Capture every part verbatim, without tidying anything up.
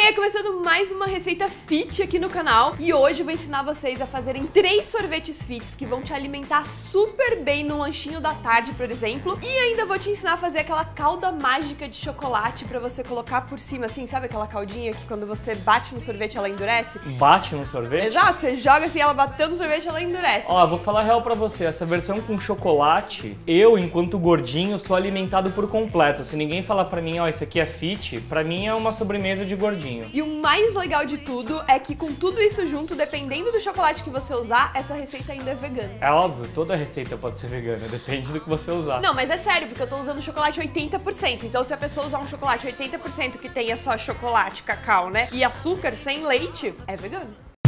aí, começando mais uma receita fit aqui no canal. E hoje eu vou ensinar vocês a fazerem três sorvetes fits que vão te alimentar super bem no lanchinho da tarde, por exemplo. E ainda vou te ensinar a fazer aquela calda mágica de chocolate pra você colocar por cima, assim, sabe aquela caldinha que quando você bate no sorvete ela endurece? Bate no sorvete? Exato, você joga assim, ela bateu no sorvete ela endurece. Ó, vou falar a real pra você, essa versão com chocolate, eu, enquanto gordinho, sou alimentado por completo. Se ninguém falar pra mim, ó, isso aqui é fit, pra mim é uma sobremesa de gordinho. E o mais legal de tudo é que com tudo isso junto, dependendo do chocolate que você usar, essa receita ainda é vegana. É óbvio, toda receita pode ser vegana, depende do que você usar. Não, mas é sério, porque eu tô usando chocolate oitenta por cento. Então se a pessoa usar um chocolate oitenta por cento que tenha só chocolate, cacau, né, e açúcar sem leite, é vegano.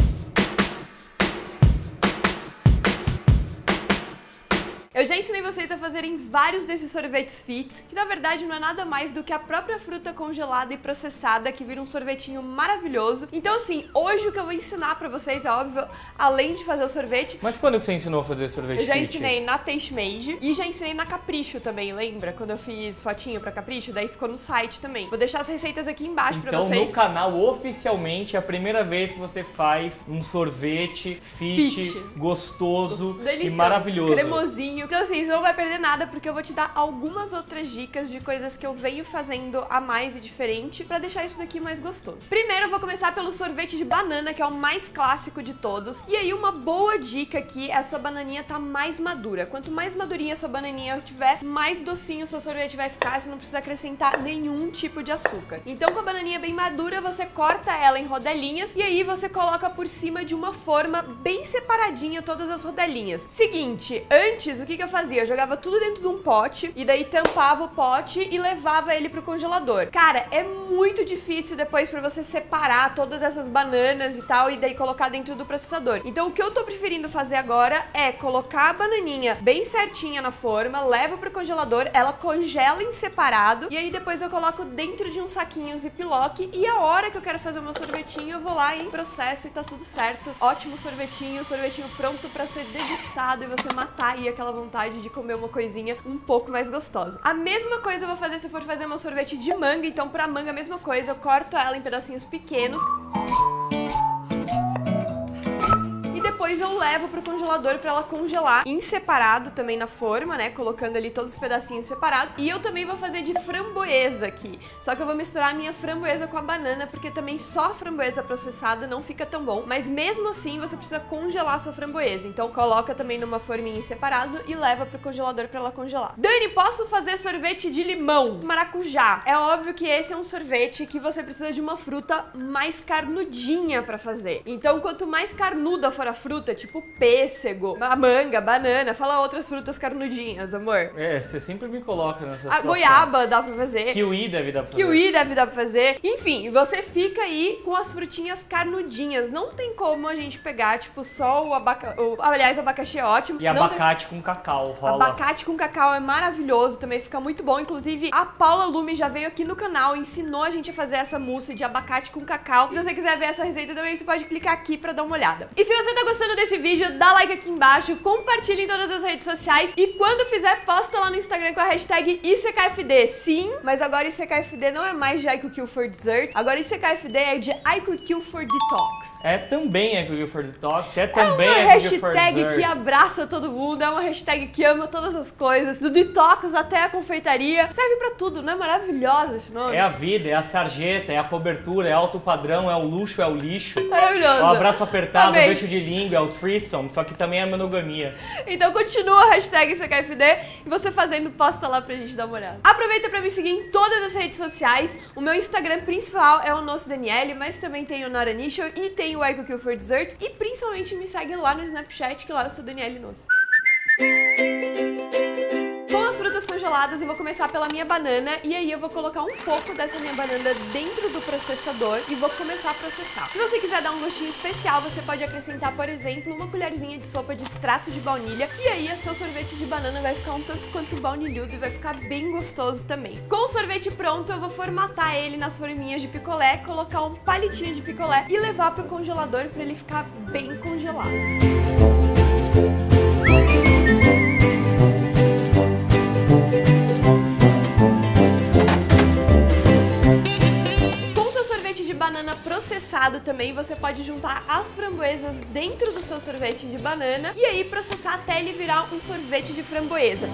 Eu já ensinei vocês a fazerem vários desses sorvetes fits, que na verdade não é nada mais do que a própria fruta congelada e processada que vira um sorvetinho maravilhoso. Então assim, hoje o que eu vou ensinar pra vocês é óbvio, além de fazer o sorvete... Mas quando que você ensinou a fazer sorvete fit? Eu já ensinei na Taste Made e já ensinei na Capricho também, lembra? Quando eu fiz fotinho pra Capricho, daí ficou no site também. Vou deixar as receitas aqui embaixo então, pra vocês. Então no canal, oficialmente, é a primeira vez que você faz um sorvete fit, fit. gostoso e maravilhoso. Cremosinho. Então assim, você não vai perder nada porque eu vou te dar algumas outras dicas de coisas que eu venho fazendo a mais e diferente pra deixar isso daqui mais gostoso. Primeiro eu vou começar pelo sorvete de banana, que é o mais clássico de todos. E aí uma boa dica aqui é a sua bananinha tá mais madura. Quanto mais madurinha a sua bananinha tiver, mais docinho o seu sorvete vai ficar, você não precisa acrescentar nenhum tipo de açúcar. Então com a bananinha bem madura, você corta ela em rodelinhas e aí você coloca por cima de uma forma bem separadinha todas as rodelinhas. Seguinte, antes o que que eu fazia? Eu jogava tudo dentro de um pote e daí tampava o pote e levava ele pro congelador. Cara, é muito difícil depois pra você separar todas essas bananas e tal e daí colocar dentro do processador. Então o que eu tô preferindo fazer agora é colocar a bananinha bem certinha na forma, levo pro congelador, ela congela em separado e aí depois eu coloco dentro de um saquinho ziplock e a hora que eu quero fazer o meu sorvetinho eu vou lá e processo e tá tudo certo. Ótimo sorvetinho, sorvetinho pronto pra ser degustado e você matar aí aquela vontade de comer uma coisinha um pouco mais gostosa. A mesma coisa eu vou fazer se eu for fazer meu sorvete de manga, então pra manga a mesma coisa, eu corto ela em pedacinhos pequenos. Depois eu levo pro congelador pra ela congelar em separado também na forma, né, colocando ali todos os pedacinhos separados. E eu também vou fazer de framboesa aqui, só que eu vou misturar a minha framboesa com a banana, porque também só a framboesa processada não fica tão bom, mas mesmo assim você precisa congelar a sua framboesa, então coloca também numa forminha em separado e leva pro congelador pra ela congelar. Dani, posso fazer sorvete de limão? Maracujá. É óbvio que esse é um sorvete que você precisa de uma fruta mais carnudinha pra fazer, então quanto mais carnuda for a fruta, tipo pêssego, a manga, banana, fala outras frutas carnudinhas, amor. É, você sempre me coloca nessa a situação. Goiaba dá pra fazer. Kiwi deve dar pra fazer. Kiwi deve dar pra fazer. Enfim, você fica aí com as frutinhas carnudinhas. Não tem como a gente pegar, tipo, só o abacate. Aliás, o abacaxi é ótimo. E abacate tem... com cacau, rola. Abacate com cacau é maravilhoso, também fica muito bom. Inclusive, a Paula Lume já veio aqui no canal, ensinou a gente a fazer essa mousse de abacate com cacau. Se você quiser ver essa receita também, você pode clicar aqui pra dar uma olhada. E se você tá gostando desse vídeo, dá like aqui embaixo, compartilha em todas as redes sociais e quando fizer, posta lá no Instagram com a hashtag I C K F D. Sim, mas agora I C K F D não é mais de I Could Kill for Dessert, agora I C K F D é de I Could Kill for Detox. É também I Could Kill for Detox, é também é I Could Kill for Dessert. É uma hashtag que abraça todo mundo, é uma hashtag que ama todas as coisas, do detox até a confeitaria, serve pra tudo, não é maravilhosa esse nome? É a vida, é a sarjeta, é a cobertura, é alto padrão, é o luxo, é o lixo. Maravilhoso. É o abraço apertado, Amém. O beijo de língua, é o threesome, só que também é monogamia. Então continua a hashtag I C K F D e você fazendo, posta lá pra gente dar uma olhada. Aproveita pra me seguir em todas as redes sociais. O meu Instagram principal é o Nosso Daniele, mas também tem o Not Initial e tem o I Could Kill for Dessert. E principalmente me segue lá no Snapchat, que lá eu sou Daniele Nosso. Com as frutas congeladas, eu vou começar pela minha banana e aí eu vou colocar um pouco dessa minha banana dentro do processador e vou começar a processar. Se você quiser dar um gostinho especial, você pode acrescentar, por exemplo, uma colherzinha de sopa de extrato de baunilha e aí o seu sorvete de banana vai ficar um tanto quanto baunilhudo e vai ficar bem gostoso também. Com o sorvete pronto, eu vou formatar ele nas forminhas de picolé, colocar um palitinho de picolé e levar pro congelador para ele ficar bem congelado. banana processado também, você pode juntar as framboesas dentro do seu sorvete de banana e aí processar até ele virar um sorvete de framboesa.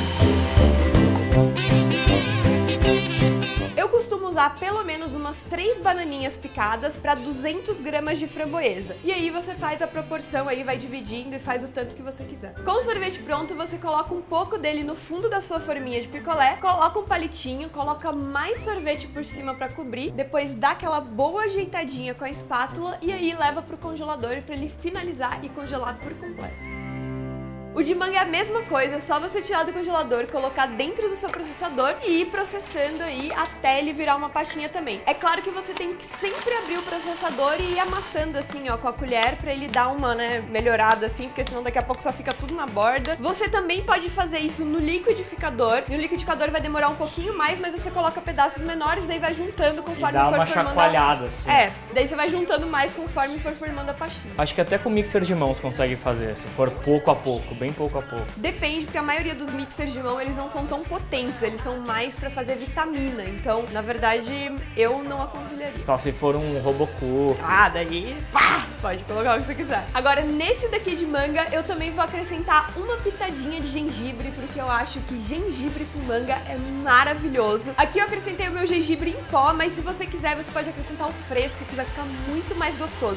Eu costumo usar pelo menos umas três bananinhas picadas para duzentos gramas de framboesa. E aí você faz a proporção aí, vai dividindo e faz o tanto que você quiser. Com o sorvete pronto, você coloca um pouco dele no fundo da sua forminha de picolé, coloca um palitinho, coloca mais sorvete por cima para cobrir, depois dá aquela boa ajeitadinha com a espátula e aí leva pro congelador para ele finalizar e congelar por completo. O de manga é a mesma coisa, é só você tirar do congelador, colocar dentro do seu processador e ir processando aí até ele virar uma pastinha também. É claro que você tem que sempre abrir o processador e ir amassando assim, ó, com a colher pra ele dar uma, né, melhorada assim, porque senão daqui a pouco só fica tudo na borda. Você também pode fazer isso no liquidificador. No liquidificador vai demorar um pouquinho mais, mas você coloca pedaços menores, daí vai juntando conforme e dá for uma formando chacoalhada, a... assim. É, daí você vai juntando mais conforme for formando a pastinha. Acho que até com mixer de mãos consegue fazer, se for pouco a pouco, bem pouco a pouco. Depende, porque a maioria dos mixers de mão, eles não são tão potentes, eles são mais pra fazer vitamina. Então, na verdade, eu não aconselharia. Então, se for um Robocook... Ah, daí, pá, pode colocar o que você quiser. Agora, nesse daqui de manga, eu também vou acrescentar uma pitadinha de gengibre, porque eu acho que gengibre com manga é maravilhoso. Aqui eu acrescentei o meu gengibre em pó, mas se você quiser, você pode acrescentar o fresco, que vai ficar muito mais gostoso.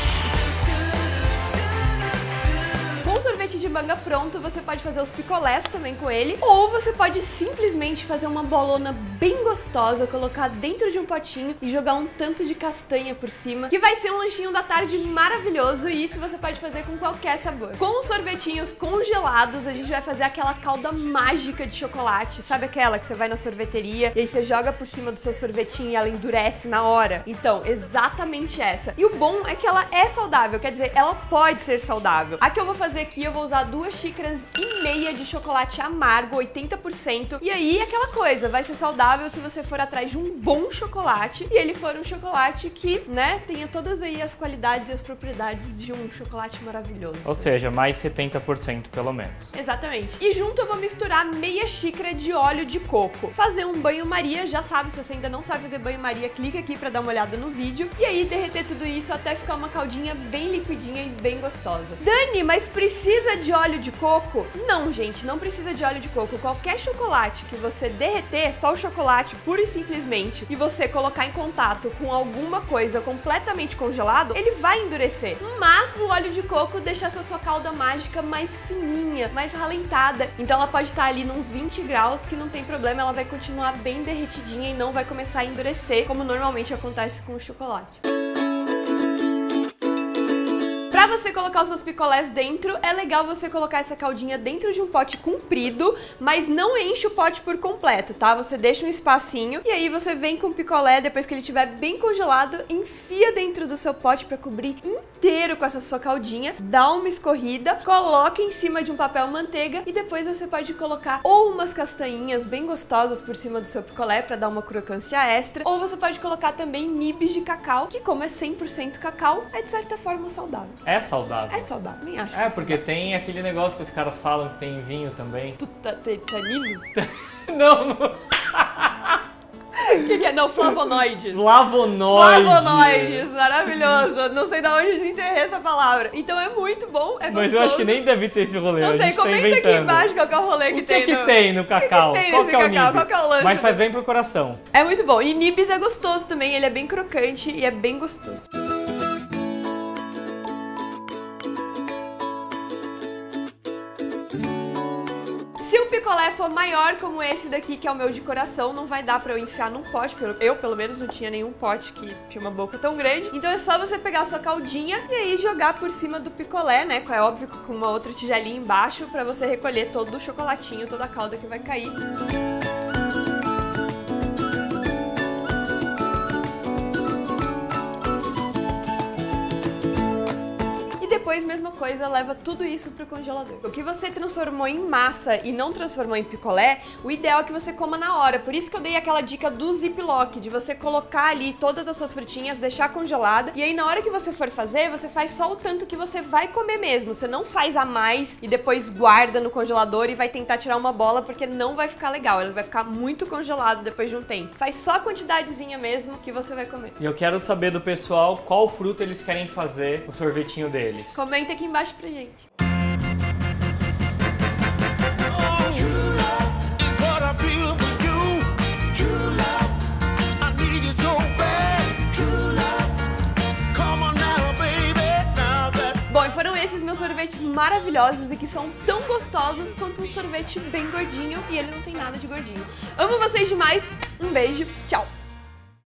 Com o sorvete de manga pronto, você pode fazer os picolés também com ele, ou você pode simplesmente fazer uma bolona bem gostosa, colocar dentro de um potinho e jogar um tanto de castanha por cima, que vai ser um lanchinho da tarde maravilhoso, e isso você pode fazer com qualquer sabor. Com os sorvetinhos congelados, a gente vai fazer aquela calda mágica de chocolate, sabe aquela que você vai na sorveteria e aí você joga por cima do seu sorvetinho e ela endurece na hora? Então, exatamente essa. E o bom é que ela é saudável, quer dizer, ela pode ser saudável. A que eu vou fazer aqui, eu vou usar duas xícaras e meia de chocolate amargo, oitenta por cento. E aí, aquela coisa, vai ser saudável se você for atrás de um bom chocolate e ele for um chocolate que, né, tenha todas aí as qualidades e as propriedades de um chocolate maravilhoso. Ou seja, mais setenta por cento pelo menos. Exatamente. E junto eu vou misturar meia xícara de óleo de coco. Fazer um banho-maria, já sabe, se você ainda não sabe fazer banho-maria, clica aqui pra dar uma olhada no vídeo. E aí, derreter tudo isso até ficar uma caldinha bem liquidinha e bem gostosa. Dani, mas precisa de óleo de coco? Não, gente, não precisa de óleo de coco. Qualquer chocolate que você derreter, só o chocolate pura e simplesmente, e você colocar em contato com alguma coisa completamente congelado, ele vai endurecer. Mas o óleo de coco deixa essa sua calda mágica mais fininha, mais ralentada. Então ela pode estar ali nos vinte graus, que não tem problema, ela vai continuar bem derretidinha e não vai começar a endurecer, como normalmente acontece com o chocolate. Pra você colocar os seus picolés dentro, é legal você colocar essa caldinha dentro de um pote comprido, mas não enche o pote por completo, tá? Você deixa um espacinho e aí você vem com o picolé, depois que ele estiver bem congelado, enfia dentro do seu pote pra cobrir inteiro com essa sua caldinha, dá uma escorrida, coloca em cima de um papel manteiga e depois você pode colocar ou umas castanhinhas bem gostosas por cima do seu picolé pra dar uma crocância extra, ou você pode colocar também nibs de cacau, que como é cem por cento cacau, é de certa forma saudável. É saudável. É saudável, nem acho. É, porque tem aquele negócio que os caras falam que tem vinho também. Tu tá taninos? Não, não. O que, que é? Não, flavonoides. Flavonoides. Flavonoides, maravilhoso. Não sei de onde desenterrei essa palavra. Então é muito bom, é gostoso. Mas eu acho que nem deve ter esse rolê. Não sei, comenta tá aqui embaixo qual que é o rolê que o que tem. que no... tem no cacau? O que, que tem qual nesse que é o cacau? nib? Qual que é o lance? Mas faz bem pro coração. É muito bom. E nibs é gostoso também, ele é bem crocante e é bem gostoso. Se o picolé for maior como esse daqui, que é o meu de coração, não vai dar pra eu enfiar num pote. Eu, pelo menos, não tinha nenhum pote que tinha uma boca tão grande. Então é só você pegar a sua caldinha e aí jogar por cima do picolé, né? É óbvio, com uma outra tigelinha embaixo, pra você recolher todo o chocolatinho, toda a calda que vai cair. depois, mesma coisa, leva tudo isso pro congelador. O que você transformou em massa e não transformou em picolé, o ideal é que você coma na hora. Por isso que eu dei aquela dica do Ziploc, de você colocar ali todas as suas frutinhas, deixar congelada, e aí na hora que você for fazer, você faz só o tanto que você vai comer mesmo. Você não faz a mais e depois guarda no congelador e vai tentar tirar uma bola, porque não vai ficar legal. Ele vai ficar muito congelado depois de um tempo. Faz só a quantidadezinha mesmo que você vai comer. E eu quero saber do pessoal qual fruta eles querem fazer o sorvetinho deles. Comenta aqui embaixo pra gente. Bom, e foram esses meus sorvetes maravilhosos e que são tão gostosos quanto um sorvete bem gordinho, e ele não tem nada de gordinho. Amo vocês demais, um beijo, tchau!